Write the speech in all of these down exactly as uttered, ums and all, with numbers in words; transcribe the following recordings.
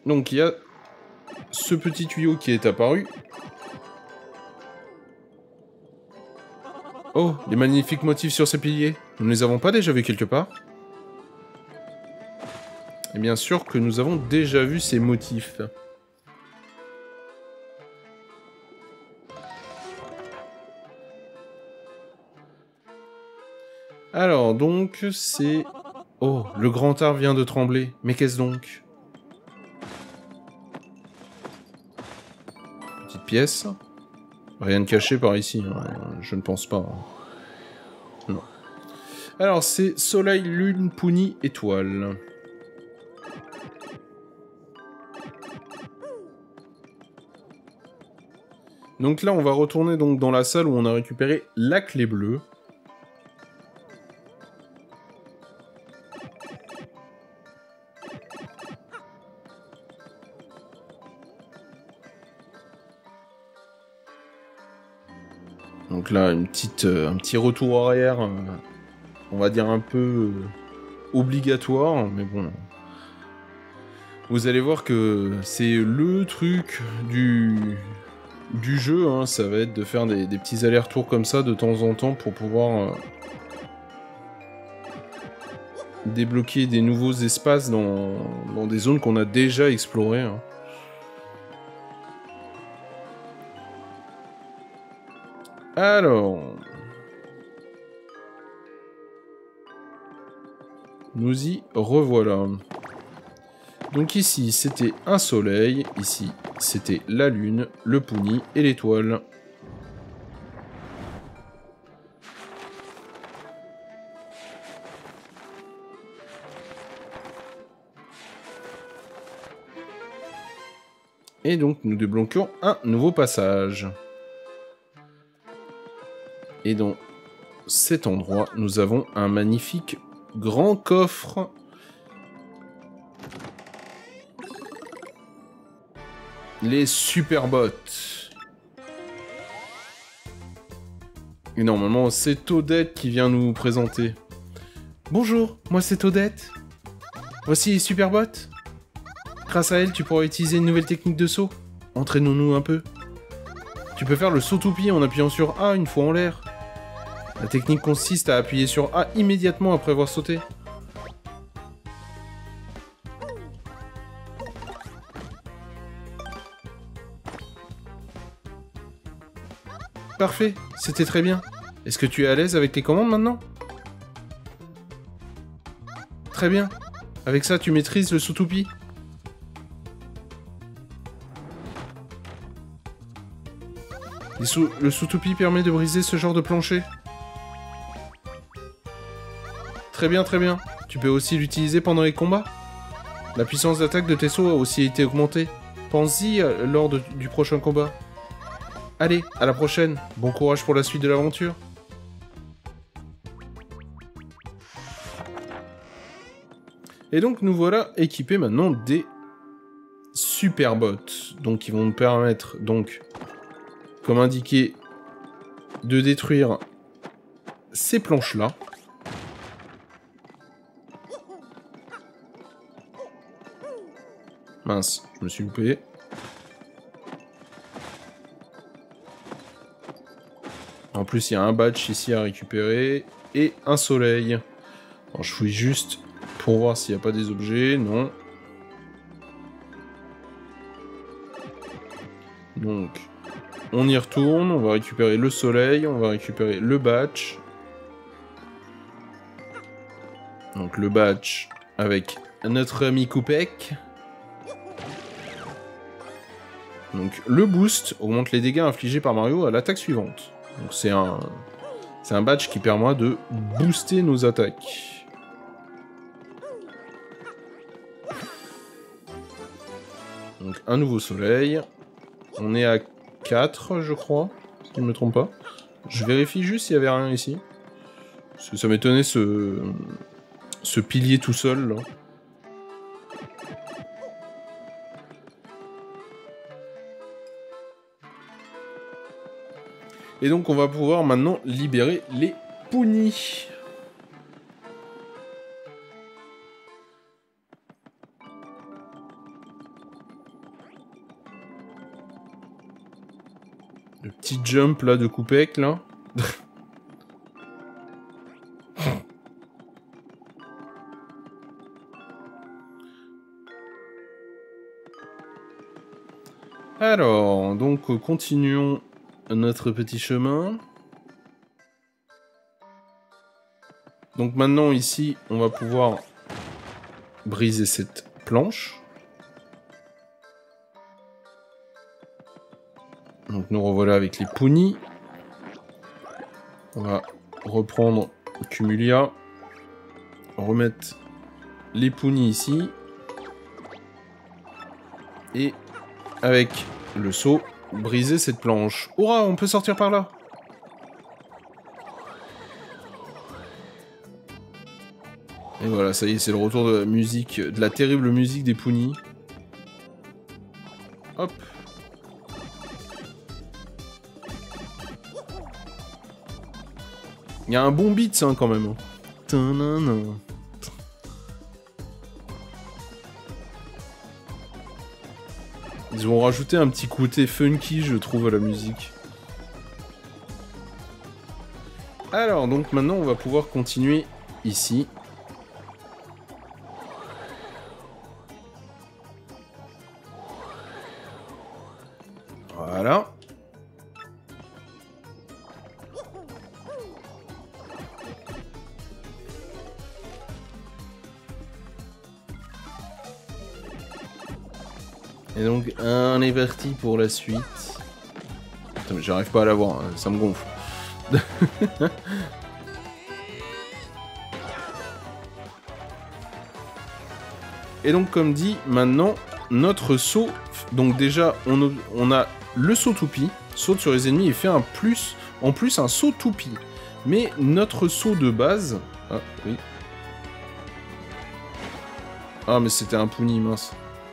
Donc il y a ce petit tuyau qui est apparu. Oh, les magnifiques motifs sur ces piliers. Nous ne les avons pas déjà vus quelque part? Et bien sûr que nous avons déjà vu ces motifs. Alors, donc, c'est... Oh, le grand arbre vient de trembler. Mais qu'est-ce donc? Petite pièce. Rien de caché par ici, hein. Je ne pense pas. Non. Alors, c'est soleil, lune, Puni, étoile. Donc là, on va retourner donc dans la salle où on a récupéré la clé bleue. Donc là, une petite, euh, un petit retour arrière, euh, on va dire un peu euh, obligatoire, mais bon. Vous allez voir que c'est le truc du, du jeu, hein, ça va être de faire des, des petits allers-retours comme ça de temps en temps pour pouvoir euh, débloquer des nouveaux espaces dans, dans des zones qu'on a déjà explorées. Hein. Alors... Nous y revoilà. Donc ici, c'était un soleil. Ici, c'était la lune, le Puni et l'étoile. Et donc, nous débloquons un nouveau passage. Et dans cet endroit, nous avons un magnifique grand coffre. Les Superbots. Et normalement, c'est Odette qui vient nous présenter. Bonjour, moi c'est Odette. Voici les Superbots. Grâce à elle, tu pourras utiliser une nouvelle technique de saut. Entraînons-nous un peu. Tu peux faire le saut toupie en appuyant sur A une fois en l'air. La technique consiste à appuyer sur A immédiatement après avoir sauté. Parfait, c'était très bien. Est-ce que tu es à l'aise avec les commandes maintenant? Très bien. Avec ça, tu maîtrises le saut toupie. Le saut toupie permet de briser ce genre de plancher. Très bien, très bien. Tu peux aussi l'utiliser pendant les combats. La puissance d'attaque de tes sauts a aussi été augmentée. Pense-y euh, lors de, du prochain combat. Allez, à la prochaine. Bon courage pour la suite de l'aventure. Et donc nous voilà équipés maintenant des Superbots. Donc ils vont nous permettre, donc, comme indiqué, de détruire ces planches-là. Mince, je me suis loupé. En plus, il y a un badge ici à récupérer. Et un soleil. Alors, je fouille juste pour voir s'il n'y a pas des objets. Non. Donc, on y retourne. On va récupérer le soleil. On va récupérer le badge. Donc, le badge avec notre ami Koupek. Donc, le boost augmente les dégâts infligés par Mario à l'attaque suivante. Donc, c'est un... C'est un badge qui permet de booster nos attaques. Donc, un nouveau soleil. On est à quatre, je crois, si je ne me trompe pas. Je vérifie juste s'il n'y avait rien ici. Parce que ça m'étonnait ce... ce pilier tout seul, là. Et donc on va pouvoir maintenant libérer les Puni. Le petit jump là de Coupec là. Alors, donc euh, continuons notre petit chemin. Donc maintenant ici, on va pouvoir briser cette planche. Donc nous revoilà avec les Punies. On va reprendre Cumulia. Remettre les Punies ici. Et avec le seau, briser cette planche. Hurrah, on peut sortir par là. Et voilà, ça y est, c'est le retour de la musique, de la terrible musique des Punies. Hop. Il y a un bon beat, hein, quand même. Tanana. Ils ont rajouté un petit côté funky, je trouve, à la musique. Alors, donc maintenant, on va pouvoir continuer ici. Voilà. Et donc, on est parti pour la suite. Putain, mais j'arrive pas à la voir, hein, ça me gonfle. Et donc, comme dit, maintenant, notre saut... Donc déjà, on, on a le saut toupie, saute sur les ennemis et fait un plus... En plus, un saut toupie. Mais notre saut de base... Ah, oui. Ah, mais c'était un Puni, mince.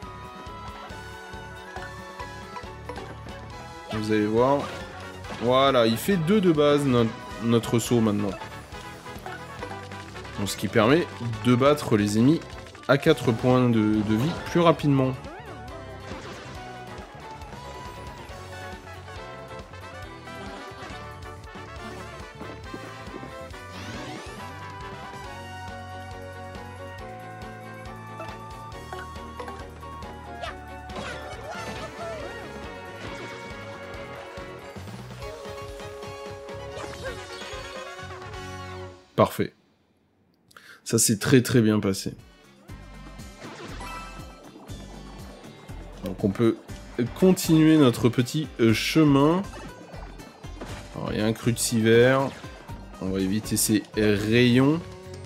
Vous allez voir. Voilà, il fait deux de base, no notre saut, maintenant. Donc, ce qui permet de battre les ennemis à quatre points de, de vie plus rapidement. Parfait. Ça s'est très très bien passé. Donc on peut continuer notre petit euh, chemin. Alors il y a un crucifère. On va éviter ces rayons.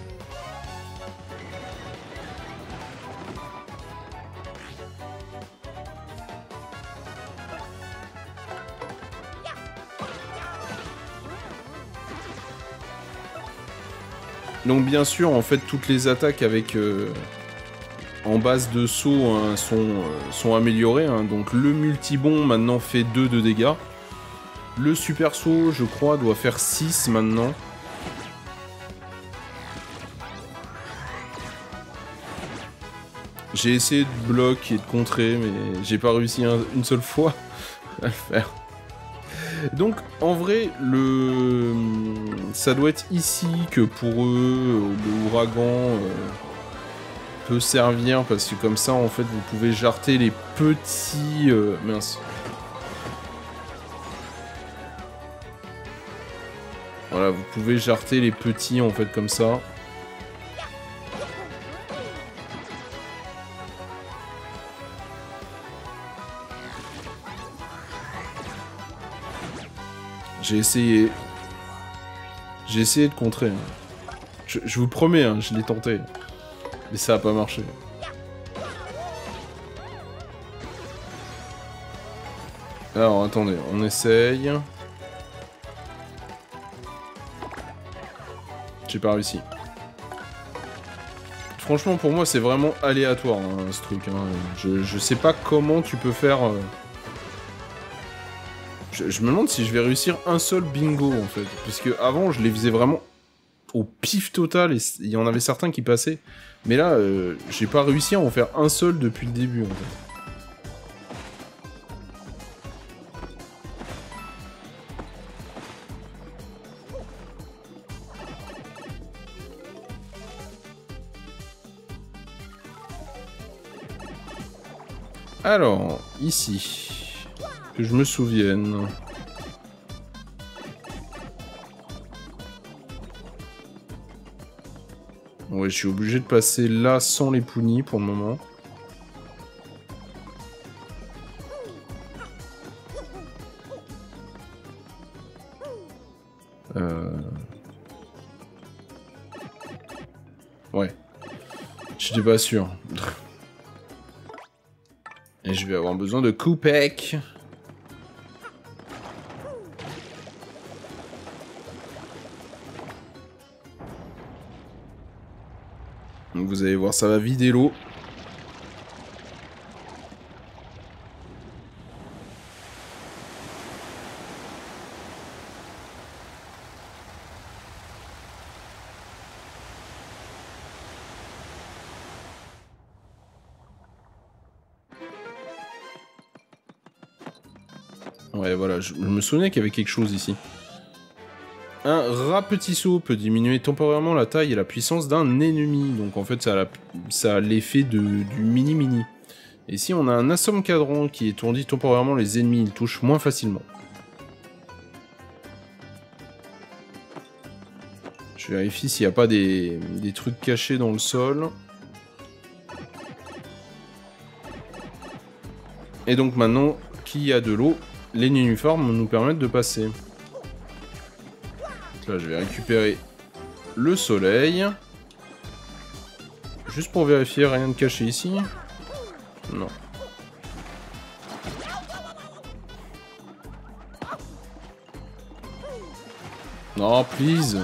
Donc bien sûr, en fait, toutes les attaques avec euh, en base de saut hein, sont, euh, sont améliorées. Hein. Donc le multibond maintenant fait deux de dégâts. Le super saut, je crois, doit faire six maintenant. J'ai essayé de bloquer et de contrer, mais j'ai pas réussi un, une seule fois à le faire. Donc, en vrai, le... ça doit être ici que pour eux, le ouragan euh, peut servir, parce que comme ça, en fait, vous pouvez jarter les petits... Euh... Mince. Voilà, vous pouvez jarter les petits, en fait, comme ça. J'ai essayé. J'ai essayé de contrer. Hein. Je, je vous promets, hein, je l'ai tenté. Mais ça a pas marché. Alors, attendez, on essaye. J'ai pas réussi. Franchement, pour moi, c'est vraiment aléatoire, hein, ce truc. Hein. Je, je sais pas comment tu peux faire... Euh... Je, je me demande si je vais réussir un seul bingo, en fait. Puisque avant, je les faisais vraiment au pif total, et il y en avait certains qui passaient. Mais là, euh, j'ai pas réussi à en faire un seul depuis le début, en fait. Alors, ici, que je me souvienne. Ouais, je suis obligé de passer là sans les punis pour le moment. Euh... Ouais. J'étais pas sûr. Et je vais avoir besoin de Koopek. Donc vous allez voir, ça va vider l'eau. Ouais, voilà, je, je me souvenais qu'il y avait quelque chose ici. Un rapetisseau peut diminuer temporairement la taille et la puissance d'un ennemi. Donc en fait, ça a, la, ça a l'effet de, du mini-mini. Et ici, on a un assomme cadran qui étourdit temporairement les ennemis. Ils touchent moins facilement. Je vérifie s'il n'y a pas des, des trucs cachés dans le sol. Et donc maintenant qu'il y a de l'eau, les nénuphars nous permettent de passer. Là, je vais récupérer le soleil. Juste pour vérifier, rien de caché ici. Non. Non, please.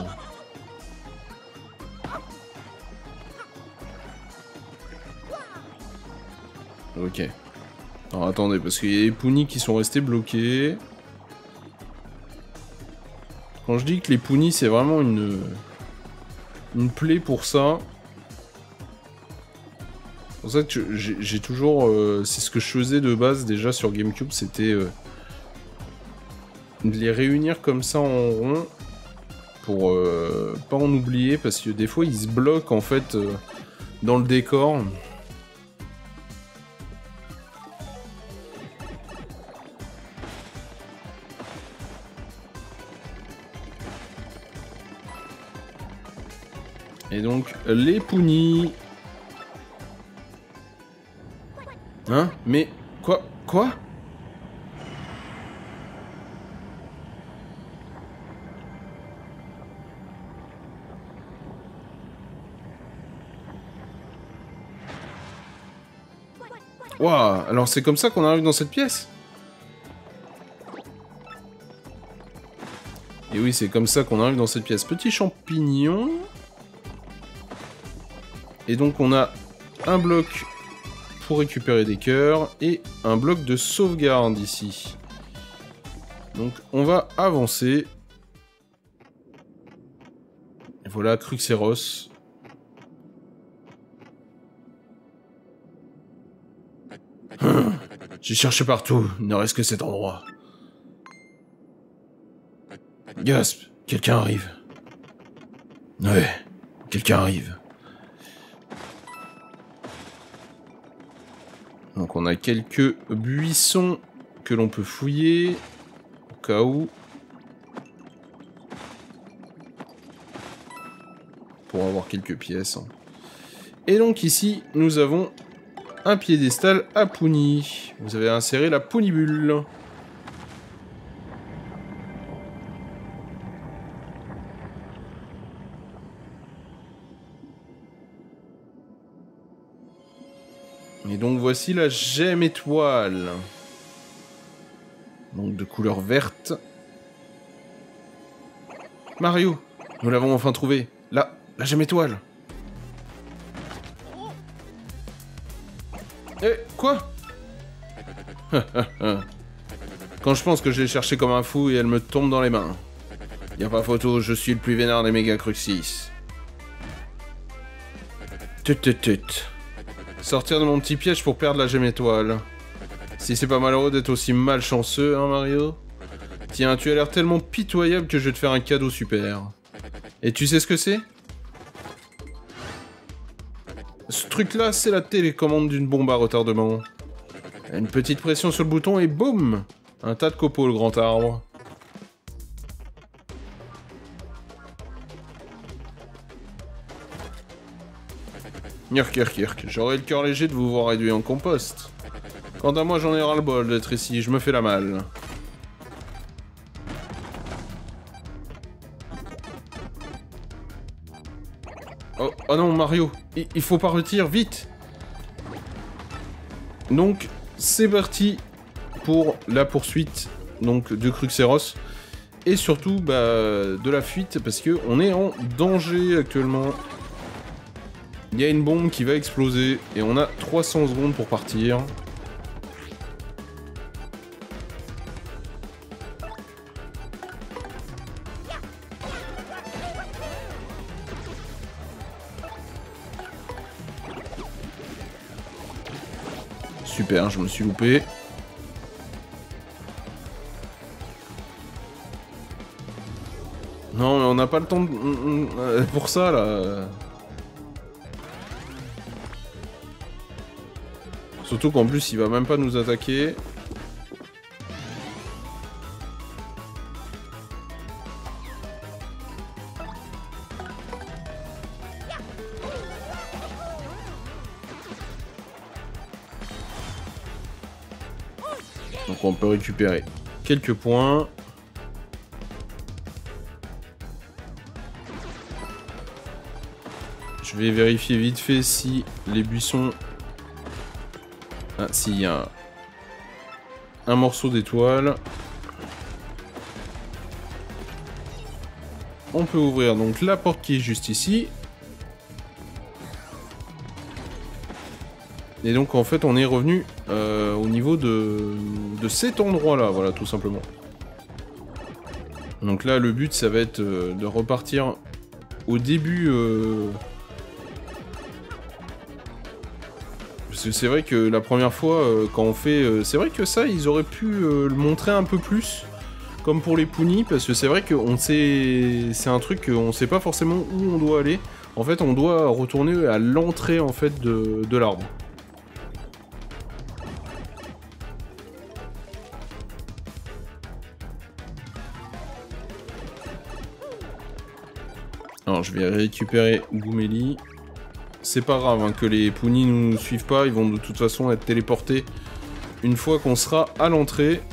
Ok. Alors attendez, parce qu'il y a les punis qui sont restés bloqués. Quand je dis que les punis, c'est vraiment une... une plaie pour ça. C'est pour ça que j'ai toujours... Euh, c'est ce que je faisais de base déjà sur GameCube, c'était... Euh, de les réunir comme ça en rond. Pour euh, pas en oublier, parce que des fois, ils se bloquent en fait euh, dans le décor. Et donc, les punis. Hein? Mais, quoi? Quoi? Waouh! Alors c'est comme ça qu'on arrive dans cette pièce? Et oui, c'est comme ça qu'on arrive dans cette pièce. Petit champignon... Et donc on a un bloc pour récupérer des cœurs et un bloc de sauvegarde ici. Donc on va avancer. Et voilà Cruxeros. Hum, j'ai cherché partout, il ne reste que cet endroit. Gasp, quelqu'un arrive. Ouais, quelqu'un arrive. Donc on a quelques buissons que l'on peut fouiller, au cas où. Pour avoir quelques pièces. Et donc ici, nous avons un piédestal à Puni. Vous avez inséré la Punibule. Et donc voici la gemme étoile. Donc de couleur verte. Mario, nous l'avons enfin trouvé. Là, la gemme étoile. Eh, quoi? Quand je pense que je l'ai cherché comme un fou et elle me tombe dans les mains. Y a pas photo, je suis le plus vénère des méga Cruxis. Tut tut tut. Sortir de mon petit piège pour perdre la gemme étoile. Si c'est pas malheureux d'être aussi malchanceux, hein Mario? Tiens, tu as l'air tellement pitoyable que je vais te faire un cadeau super. Et tu sais ce que c'est? Ce truc-là, c'est la télécommande d'une bombe à retardement. Une petite pression sur le bouton et boum! Un tas de copeaux, le grand arbre. Kirk, kirk, kirk. J'aurais le cœur léger de vous voir réduit en compost. Quant à moi, j'en ai ras-le-bol d'être ici, je me fais la malle. Oh, oh non, Mario, il, il faut pas retirer, vite! Donc, c'est parti pour la poursuite donc, de Cruxeros. Et surtout, bah, de la fuite, parce que on est en danger actuellement. Il y a une bombe qui va exploser, et on a trois cents secondes pour partir. Super, je me suis loupé. Non, mais on n'a pas le temps de... pour ça, là. Surtout qu'en plus, il va même pas nous attaquer. Donc on peut récupérer quelques points. Je vais vérifier vite fait si les buissons... Ah, si, il y a un, un morceau d'étoile. On peut ouvrir donc la porte qui est juste ici. Et donc en fait on est revenu euh, au niveau de, de cet endroit là, voilà tout simplement. Donc là le but ça va être euh, de repartir au début... Euh... Parce que c'est vrai que la première fois euh, quand on fait... Euh, c'est vrai que ça ils auraient pu euh, le montrer un peu plus, comme pour les Puni, parce que c'est vrai que on sait... c'est un truc qu'on sait pas forcément où on doit aller. En fait on doit retourner à l'entrée en fait de, de l'arbre. Alors je vais récupérer Goumeli. C'est pas grave hein, que les Puni nous suivent pas, ils vont de toute façon être téléportés une fois qu'on sera à l'entrée.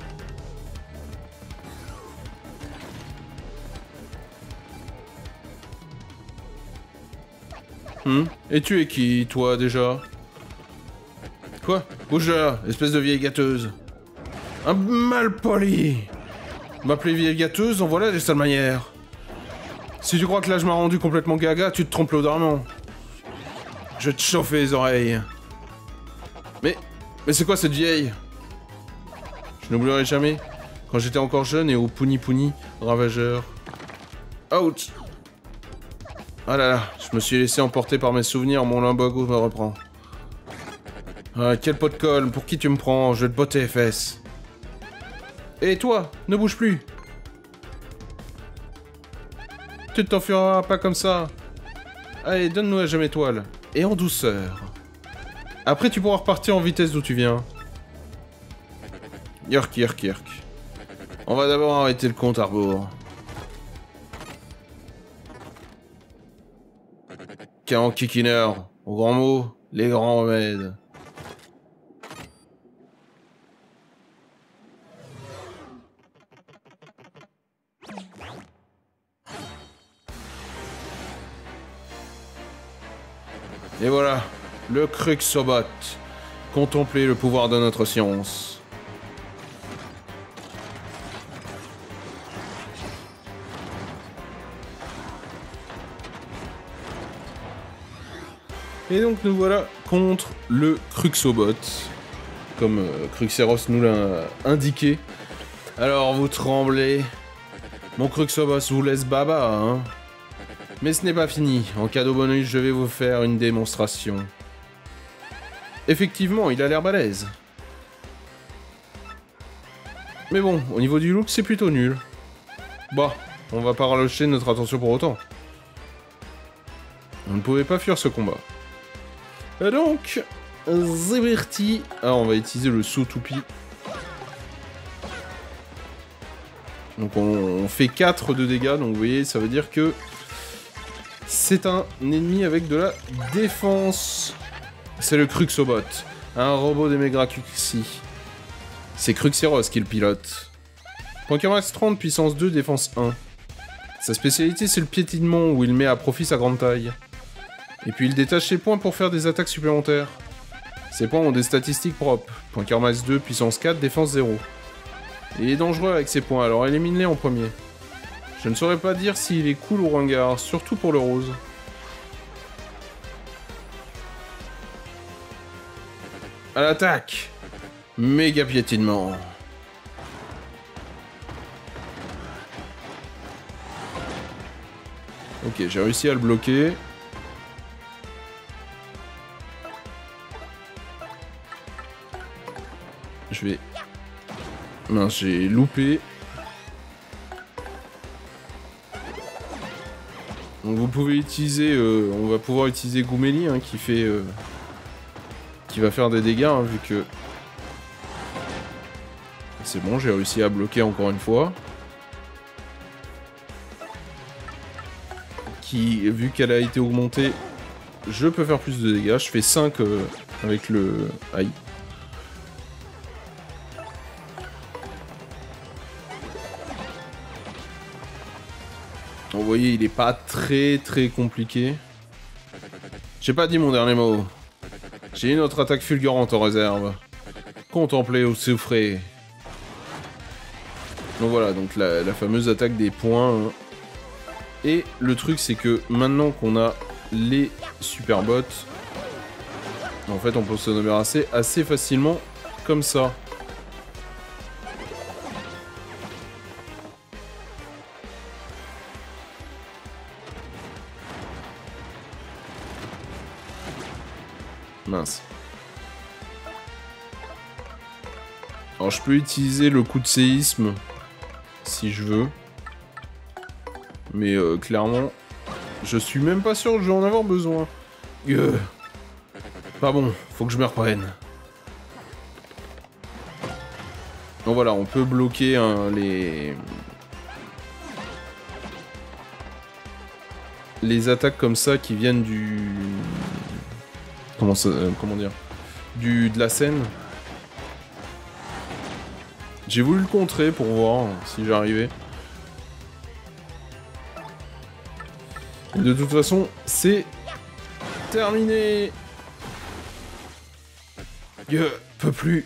Hum Et tu es qui, toi, déjà? Quoi? Bouge là, espèce de vieille gâteuse. Un malpoli! M'appeler vieille gâteuse, en voilà des sales manières. Si tu crois que là je m'ai rendu complètement gaga, tu te trompes l'odorment. Je vais te chauffer les oreilles. Mais... Mais c'est quoi cette vieille? Je n'oublierai jamais. Quand j'étais encore jeune et au Puni Puni, ravageur. Out! Ah là là, je me suis laissé emporter par mes souvenirs, mon lumbago me reprend. Ah, quel pot de colle, pour qui tu me prends? Je vais te botter les fesses. Et toi, ne bouge plus. Tu ne t'enfuiras pas comme ça. Allez, donne-nous la gemme étoile. Et en douceur. Après, tu pourras repartir en vitesse d'où tu viens. Yerk, yerk, yerk. On va d'abord arrêter le compte à rebours. Caron Kikiner. Au grand mot, les grands remèdes. Et voilà, le Cruxobot. Contemplez le pouvoir de notre science. Et donc nous voilà contre le Cruxobot, comme euh, Cruxeros nous l'a indiqué. Alors vous tremblez, mon Cruxobot vous laisse baba, hein. Mais ce n'est pas fini. En cadeau bonus, je vais vous faire une démonstration. Effectivement, il a l'air balèze. Mais bon, au niveau du look, c'est plutôt nul. Bah, on va pas relâcher notre attention pour autant. On ne pouvait pas fuir ce combat. Et donc, Zéberti. Ah, on va utiliser le saut toupie. Donc on, on fait quatre de dégâts, donc vous voyez, ça veut dire que c'est un ennemi avec de la défense. C'est le Cruxobot, un robot des Megacuxy. C'est Cruxeros qui le pilote. Point max trente, puissance deux, défense un. Sa spécialité, c'est le piétinement, où il met à profit sa grande taille. Et puis il détache ses points pour faire des attaques supplémentaires. Ses points ont des statistiques propres. Point max deux, puissance quatre, défense zéro. Il est dangereux avec ses points, alors élimine-les en premier. Je ne saurais pas dire s'il est cool ou ringard, surtout pour le rose. À l'attaque! Méga piétinement. Ok, j'ai réussi à le bloquer. Je vais... Mince, j'ai loupé. Donc vous pouvez utiliser... Euh, on va pouvoir utiliser Gouméli, hein, qui fait... Euh, qui va faire des dégâts, hein, vu que... C'est bon, j'ai réussi à bloquer encore une fois. Qui, vu qu'elle a été augmentée, je peux faire plus de dégâts. Je fais cinq euh, avec le... Aïe. Vous voyez, il est pas très très compliqué. J'ai pas dit mon dernier mot. J'ai une autre attaque fulgurante en réserve. Contemplez ou souffrez. Donc voilà, donc la, la fameuse attaque des points. Hein. Et le truc, c'est que maintenant qu'on a les super bots, en fait, on peut se débarrasser assez facilement comme ça. Mince. Alors je peux utiliser le coup de séisme si je veux. Mais euh, clairement, je suis même pas sûr que je vais en avoir besoin. Euh, pas bon, faut que je me reprenne. Donc voilà, on peut bloquer hein, les... les attaques comme ça qui viennent du... Comment ça... Euh, comment dire du, de la scène. J'ai voulu le contrer pour voir si j'arrivais. De toute façon, c'est terminé. Je peux plus.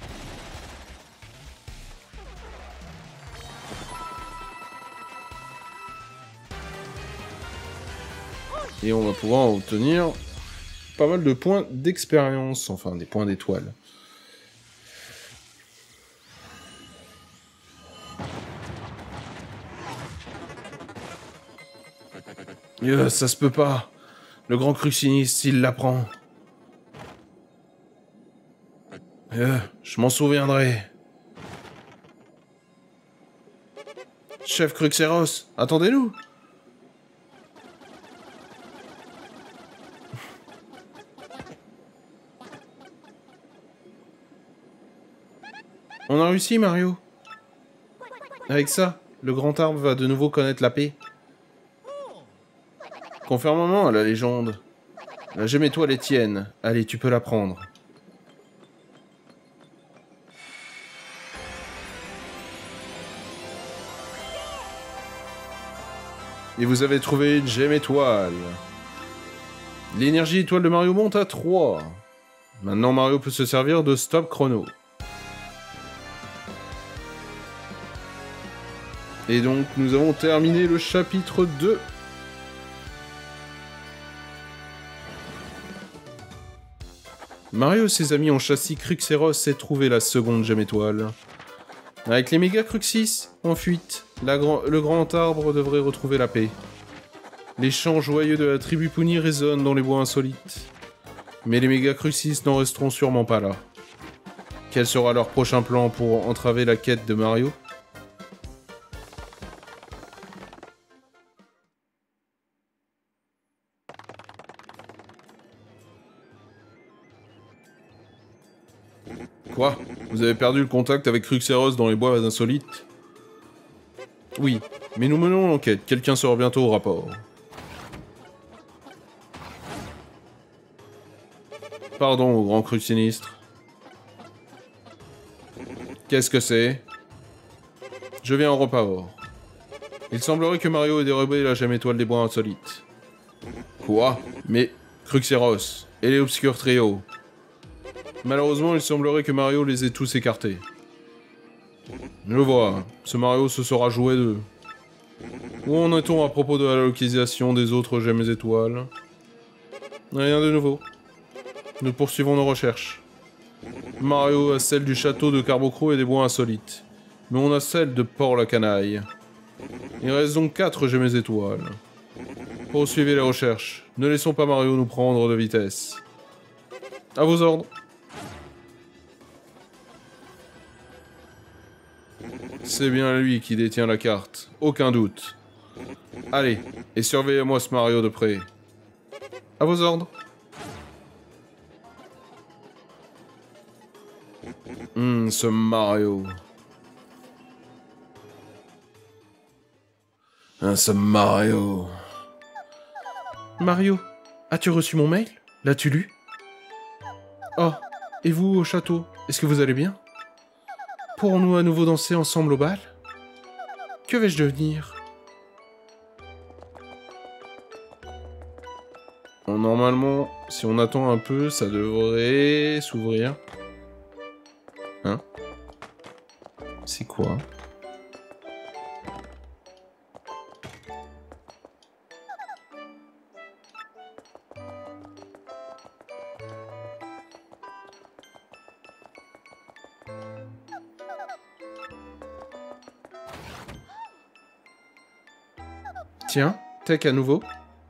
Et on va pouvoir obtenir pas mal de points d'expérience, enfin des points d'étoile. Euh, ça se peut pas. Le grand cruciniste, il l'apprend. Euh, je m'en souviendrai. Chef Cruxeros, attendez-nous. On a réussi, Mario. Avec ça, le grand arbre va de nouveau connaître la paix. Conformément à la légende, la gemme étoile est tienne. Allez, tu peux la prendre. Et vous avez trouvé une gemme étoile. L'énergie étoile de Mario monte à trois. Maintenant, Mario peut se servir de stop chrono. Et donc, nous avons terminé le chapitre deux. Mario et ses amis ont chassé Cruxeros et trouvé la seconde gemme étoile. Avec les méga Cruxis en fuite, la grand... le grand arbre devrait retrouver la paix. Les chants joyeux de la tribu Puni résonnent dans les bois insolites. Mais les méga Cruxis n'en resteront sûrement pas là. Quel sera leur prochain plan pour entraver la quête de Mario ? Quoi? Vous avez perdu le contact avec Cruxeros dans les bois insolites? Oui, mais nous menons l'enquête. Quelqu'un sera bientôt au rapport. Pardon, au grand cru sinistre. Qu'est-ce que c'est? Je viens au rapport. Il semblerait que Mario ait dérobé la gemme étoile des bois insolites. Quoi? Mais Cruxeros et les Obscur Trio. Malheureusement, il semblerait que Mario les ait tous écartés. Je vois, ce Mario se sera joué d'eux. Où en est-on à propos de la localisation des autres gemmes étoiles? Rien de nouveau. Nous poursuivons nos recherches. Mario a celle du château de Carbocro et des bois insolites. Mais on a celle de Port-la-Canaille. Il reste donc quatre gemmes étoiles. Poursuivez les recherches. Ne laissons pas Mario nous prendre de vitesse. À vos ordres. C'est bien lui qui détient la carte, aucun doute. Allez, et surveillez-moi ce Mario de près. À vos ordres. Hum, ce Mario. Hein, ce Mario. Mario, as-tu reçu mon mail? L'as-tu lu? Oh, et vous au château, est-ce que vous allez bien? Pourrons-nous à nouveau danser ensemble au bal? Que vais-je devenir? Bon, normalement, si on attend un peu, ça devrait s'ouvrir. Hein? C'est quoi? Tiens, Tech à nouveau.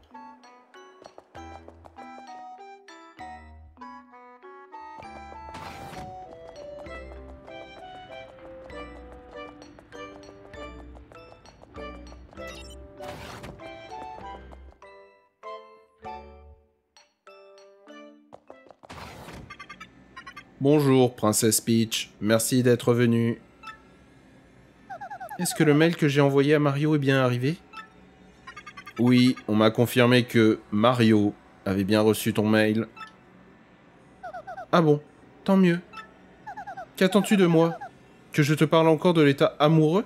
Bonjour, Princesse Peach. Merci d'être venue. Est-ce que le mail que j'ai envoyé à Mario est bien arrivé? Oui, on m'a confirmé que Mario avait bien reçu ton mail. Ah bon, tant mieux. Qu'attends-tu de moi? Que je te parle encore de l'état amoureux?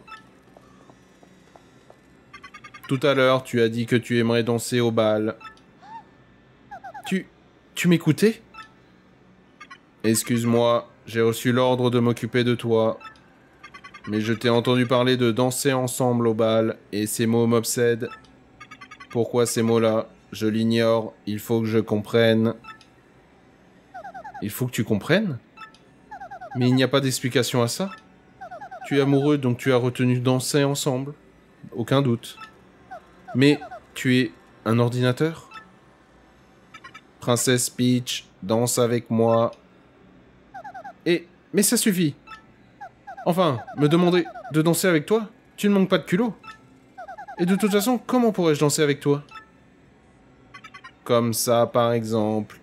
Tout à l'heure, tu as dit que tu aimerais danser au bal. Tu... tu m'écoutais? Excuse-moi, j'ai reçu l'ordre de m'occuper de toi. Mais je t'ai entendu parler de danser ensemble au bal, et ces mots m'obsèdent. Pourquoi ces mots-là? Je l'ignore, il faut que je comprenne. Il faut que tu comprennes? Mais il n'y a pas d'explication à ça. Tu es amoureux, donc tu as retenu danser ensemble. Aucun doute. Mais tu es un ordinateur? Princesse Peach, danse avec moi. Et... mais ça suffit. Enfin, me demander de danser avec toi? Tu ne manques pas de culot. Et de toute façon, comment pourrais-je danser avec toi? Comme ça, par exemple.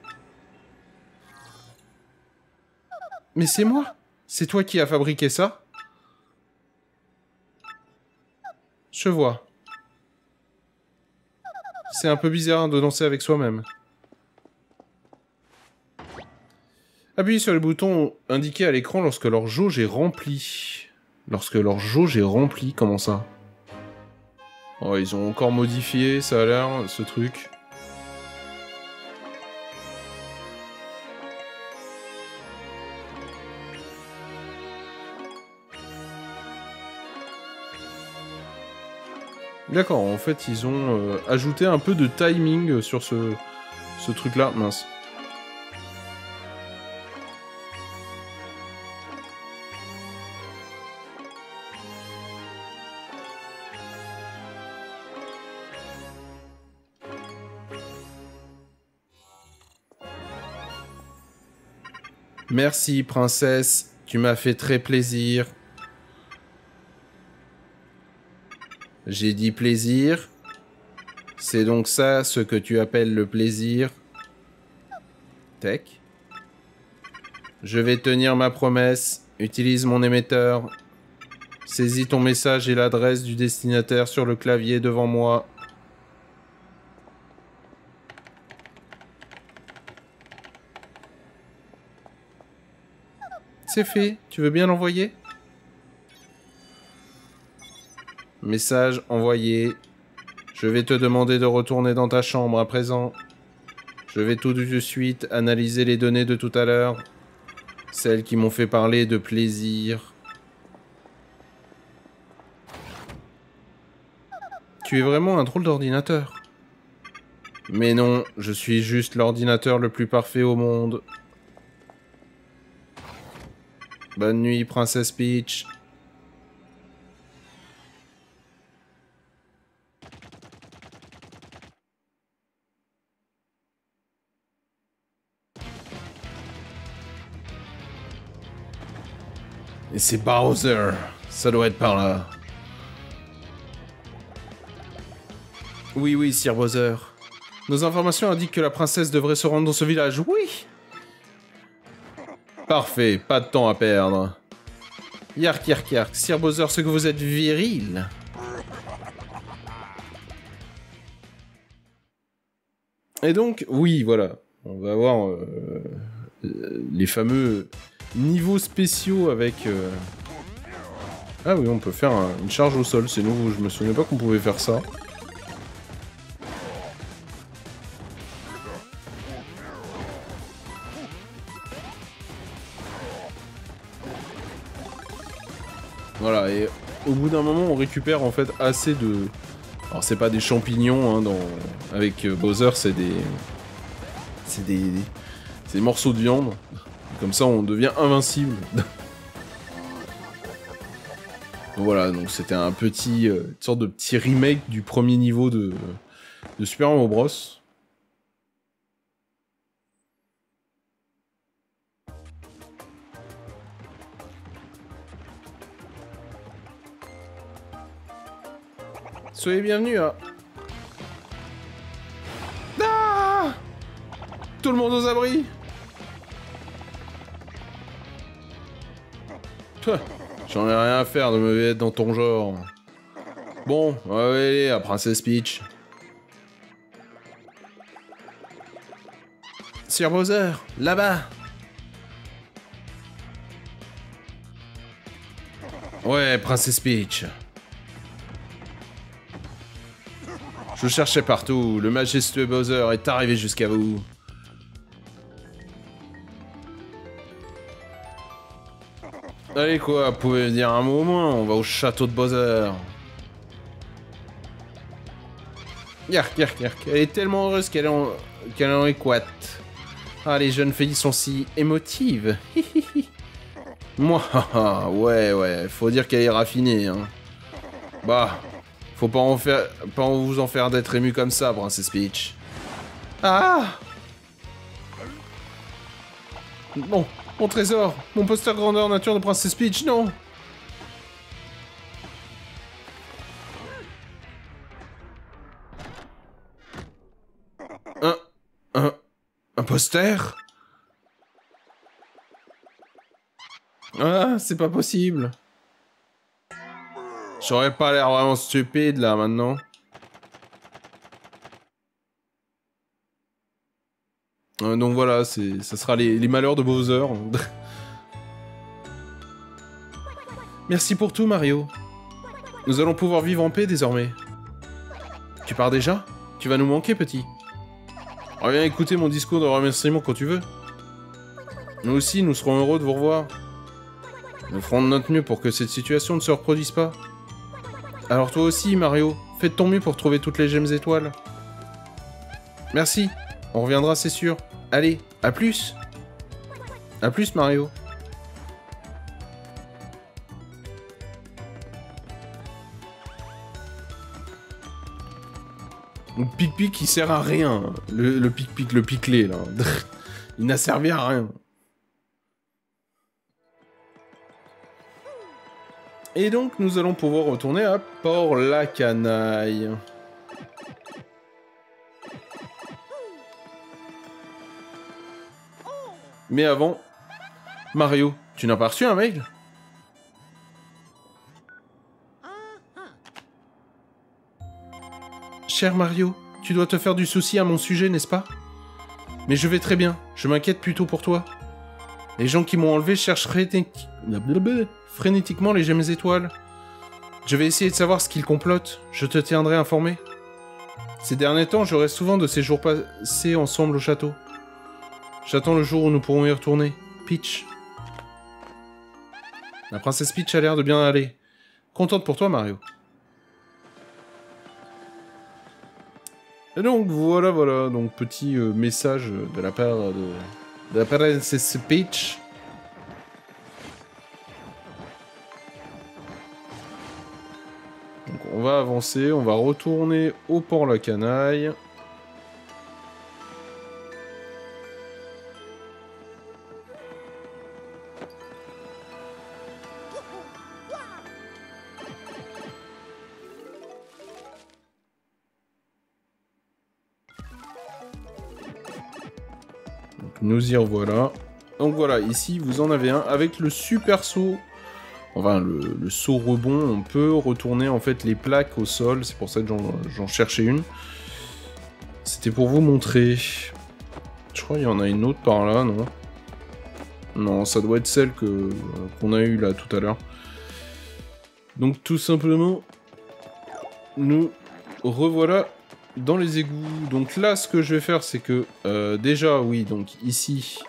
Mais c'est moi? C'est toi qui as fabriqué ça? Je vois. C'est un peu bizarre de danser avec soi-même. Appuyez sur les boutons indiqués à l'écran lorsque leur jauge est remplie. Lorsque leur jauge est remplie, comment ça? Oh, ils ont encore modifié, ça a l'air, ce truc. D'accord, en fait, ils ont euh, ajouté un peu de timing sur ce, ce truc-là. Mince. Merci, princesse. Tu m'as fait très plaisir. J'ai dit plaisir. C'est donc ça ce que tu appelles le plaisir? Tech? Je vais tenir ma promesse. Utilise mon émetteur. Saisis ton message et l'adresse du destinataire sur le clavier devant moi. C'est fait. Tu veux bien l'envoyer? Message envoyé. Je vais te demander de retourner dans ta chambre à présent. Je vais tout de suite analyser les données de tout à l'heure. Celles qui m'ont fait parler de plaisir. Tu es vraiment un drôle d'ordinateur. Mais non, je suis juste l'ordinateur le plus parfait au monde. Bonne nuit, Princesse Peach. Et c'est Bowser. Ça doit être par là. Oui, oui, Sir Bowser. Nos informations indiquent que la princesse devrait se rendre dans ce village. Oui. Parfait, pas de temps à perdre. Yark, yark, yark. Sir Bowser, ce que vous êtes viril. Et donc, oui, voilà. On va avoir euh, les fameux niveaux spéciaux avec... Euh... Ah oui, on peut faire un, une charge au sol. C'est nouveau, je me souvenais pas qu'on pouvait faire ça. Voilà, et au bout d'un moment, on récupère en fait assez de... Alors, c'est pas des champignons, hein, dans... avec euh, Bowser, c'est des... C'est des... C'est des morceaux de viande. Comme ça, on devient invincible. Voilà, donc c'était un petit... Euh, une sorte de petit remake du premier niveau de, de Super Mario Bros. Soyez bienvenus à... Ah, tout le monde aux abris. J'en ai rien à faire de me mettre dans ton genre. Bon, on va aller à Princess Peach. Sir Bowser, là-bas. Ouais, Princess Peach. Je vous cherchais partout, le majestueux Bowser est arrivé jusqu'à vous. Allez quoi, vous pouvez me dire un mot au moins, on va au château de Bowser. Yark, yark, yark, elle est tellement heureuse qu'elle est en... qu'elle est en équate. Ah, les jeunes filles sont si émotives. Moi, ouais, ouais, faut dire qu'elle est raffinée, hein. Bah... Faut pas en faire, pas en vous en faire d'être ému comme ça, Princess Peach. Ah! Bon, mon trésor, mon poster grandeur nature de Princess Peach, non! Un, un, un poster? Ah, c'est pas possible. J'aurais pas l'air vraiment stupide là maintenant. Euh, donc voilà, c'est, ça sera les, les malheurs de Bowser. Merci pour tout, Mario. Nous allons pouvoir vivre en paix désormais. Tu pars déjà? Tu vas nous manquer, petit. Reviens écouter mon discours de remerciement quand tu veux. Nous aussi, nous serons heureux de vous revoir. Nous ferons de notre mieux pour que cette situation ne se reproduise pas. Alors toi aussi, Mario, fais de ton mieux pour trouver toutes les gemmes étoiles. Merci, on reviendra, c'est sûr. Allez, à plus. À plus, Mario. Le pic-pic, il sert à rien. Le, le pic-pic, le piclé, là. Il n'a servi à rien. Et donc, nous allons pouvoir retourner à Port-la-Canaille. Mais avant, Mario, tu n'as pas reçu un mail? Cher Mario, tu dois te faire du souci à mon sujet, n'est-ce pas? Mais je vais très bien, je m'inquiète plutôt pour toi. Les gens qui m'ont enlevé cherchent frénéti... frénétiquement les gemmes étoiles. Je vais essayer de savoir ce qu'ils complotent, je te tiendrai informé. Ces derniers temps, je reste souvent de ces jours passés ensemble au château. J'attends le jour où nous pourrons y retourner. Peach. La princesse Peach a l'air de bien aller. Contente pour toi, Mario. Et donc, voilà, voilà. Donc, petit euh, message de la part de, de la princesse Peach. Donc, on va avancer. On va retourner au port La Canaille. Nous y revoilà. Donc voilà, ici vous en avez un avec le super saut. Enfin, le, le saut rebond, on peut retourner en fait les plaques au sol. C'est pour ça que j'en cherchais une. C'était pour vous montrer. Je crois qu'il y en a une autre par là, non? Non, ça doit être celle que qu'on a eue là tout à l'heure. Donc tout simplement, nous revoilà dans les égouts. Donc là, ce que je vais faire, c'est que euh, déjà, oui, donc ici,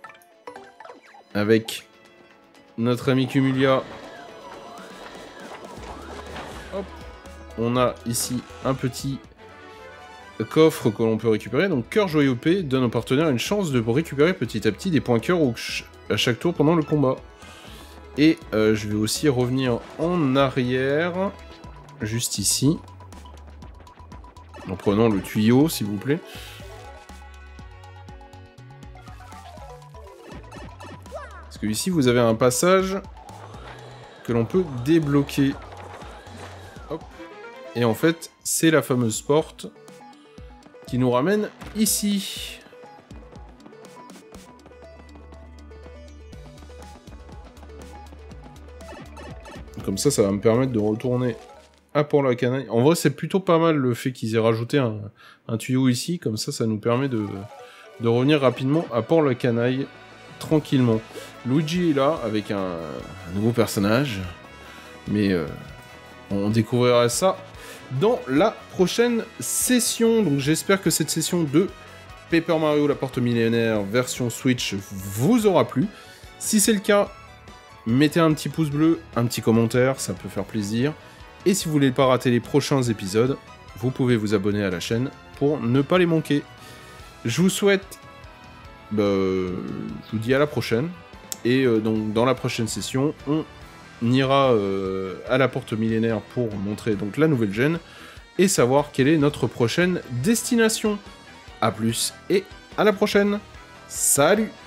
avec notre ami Cumulia, hop, on a ici un petit coffre que l'on peut récupérer. Donc cœur joyau P donne au partenaire une chance de récupérer petit à petit des points cœur à chaque tour pendant le combat. Et euh, je vais aussi revenir en arrière, juste ici. En prenant le tuyau, s'il vous plaît. Parce que ici, vous avez un passage que l'on peut débloquer. Hop. Et en fait, c'est la fameuse porte qui nous ramène ici. Comme ça, ça va me permettre de retourner à Port La Canaille. En vrai, c'est plutôt pas mal le fait qu'ils aient rajouté un, un tuyau ici. Comme ça, ça nous permet de, de revenir rapidement à Port La Canaille, tranquillement. Luigi est là, avec un, un nouveau personnage. Mais euh, on découvrira ça dans la prochaine session. Donc j'espère que cette session de Paper Mario La Porte Millénaire version Switch vous aura plu. Si c'est le cas, mettez un petit pouce bleu, un petit commentaire, ça peut faire plaisir. Et si vous voulez pas rater les prochains épisodes, vous pouvez vous abonner à la chaîne pour ne pas les manquer. Je vous souhaite... Bah, je vous dis à la prochaine. Et euh, donc dans la prochaine session, on ira euh, à la Porte Millénaire pour montrer donc la nouvelle gêne et savoir quelle est notre prochaine destination. A plus et à la prochaine. Salut!